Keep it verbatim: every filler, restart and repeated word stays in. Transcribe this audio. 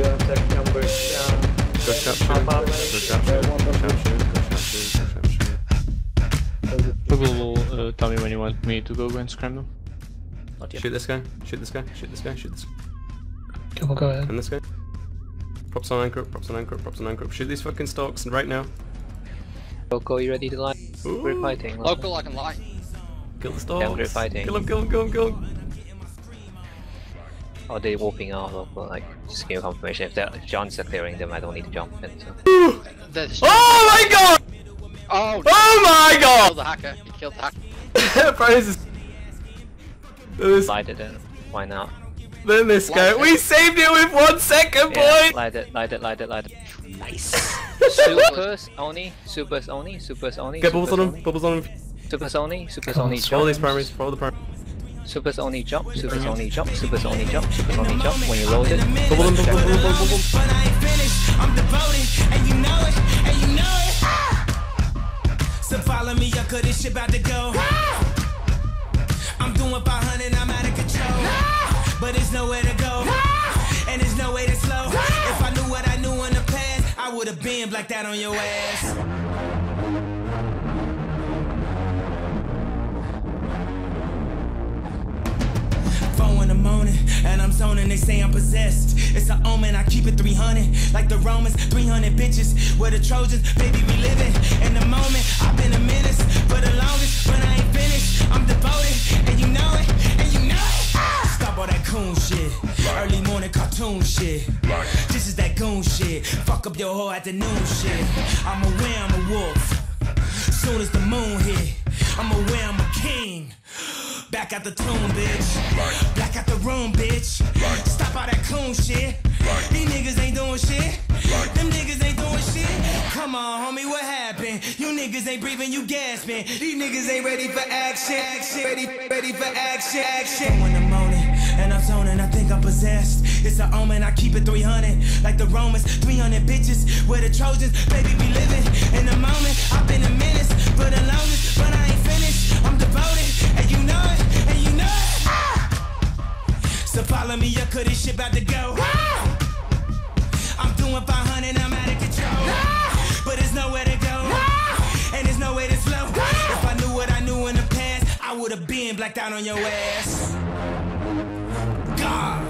one sec, numbers. Um, Go sharp shoot, go sharp shoot, go sharp shoot, go sharp shoot, go sharp shoot. Google will uh, tell me when you want me to go and scram them. Not yet. Shoot this guy, shoot this guy, shoot this guy, shoot this guy. Go, go ahead. And this guy. Props on anchor, props on anchor, props on anchor. Shoot these fucking stalks right now. Local, you ready to line? Ooh. We're fighting. Local, I can lie. Kill the stalks. Yeah, we're fighting. Kill him, kill him, kill him, kill him. Oh, they're warping out, local, like, just give me confirmation. If, if John's clearing them, I don't need to jump in, so. There's Oh my god! Oh, Oh my he god! killed the hacker. He killed the hacker. Prizes. This, Light it in. Why not? then this guy. We saved it with one second, Yeah, boy! light it, light it, light it, light it. Nice. Supers only, supers only, supers only. Get bubbles supers on only. him, bubbles on him. Supers only, supers Come on, only Follow jump. these primaries, follow the primaries. Supers only jump, supers only jump, supers only jump, supers only jump. When you load it, Bubble them, bubble them, bubble them, bubble them. But I ain't finished, I'm devoted, and you know it, and you know it. So follow me up, cause this shit about to go. I'm doing five hundred, I'm out of control. But there's nowhere to go, and there's no way to slow. If I knew what I knew in the past, I would've been blacked out on your ass. Four in the morning, and I'm zoning, they say I'm possessed. It's an omen, I keep it three hundred. Like the Romans, three hundred bitches. We're the Trojans, baby, we living in the moment. I've been a menace for the longest, but I ain't finished. I'm devoted, and you know it, and you know it. Stop all that coon shit, early morning cartoon shit. This is that goon shit, fuck up your whole afternoon shit. I'm aware I'm a wolf, soon as the moon hit. I'm aware I'm a king. Back out the tomb, bitch. Back out the room, bitch. Stop all that coon shit. These niggas ain't doing shit. Them niggas ain't doing shit. Come on, homie, what happened? You niggas ain't breathing, you gasping. These niggas ain't ready for action. action. Ready, ready for action. Action. In the morning, and I'm zoning, I think I'm possessed. It's an omen, I keep it three hundred. Like the Romans, three hundred bitches. We're the Trojans, baby, we living in the moment. I've been a menace for the longest, but I ain't finished. I'm devoted, and you know it. And you know it. So follow me up, cause this shit about to go. I'm doing five hundred, I'm out of control. But there's nowhere to go, and there's no way to slow. If I knew what I knew in the past, I would've been blacked out on your ass. God.